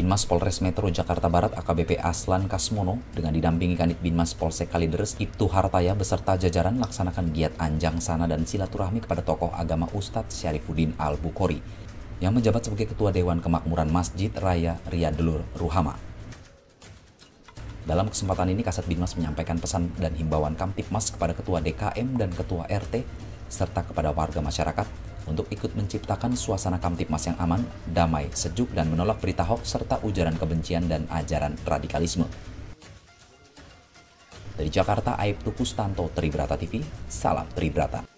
Binmas Polres Metro Jakarta Barat AKBP Aslan Kasmono dengan didampingi Kanit Binmas Polsek Kalideres Ibtu Hartaya beserta jajaran laksanakan giat anjang sana dan silaturahmi kepada tokoh agama Ustadz Syarifuddin Al-Bukhari yang menjabat sebagai Ketua Dewan Kemakmuran Masjid Raya Riyadul Ruhama. Dalam kesempatan ini, Kasat Binmas menyampaikan pesan dan himbauan Kamtibmas kepada Ketua DKM dan Ketua RT, serta kepada warga masyarakat untuk ikut menciptakan suasana Kamtibmas yang aman, damai, sejuk, dan menolak berita hoaks serta ujaran kebencian dan ajaran radikalisme. Dari Jakarta, Aibtu Kustanto, Tribrata TV, salam Tribrata.